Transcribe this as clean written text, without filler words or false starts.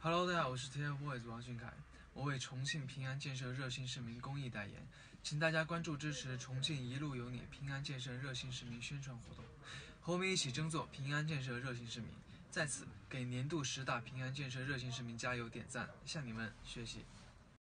Hello，大家好，我是 TFBOYS 王俊凯，我为重庆平安建设热心市民公益代言，请大家关注支持重庆一路有你平安建设热心市民宣传活动，和我们一起争做平安建设热心市民。在此给年度10大平安建设热心市民加油点赞，向你们学习。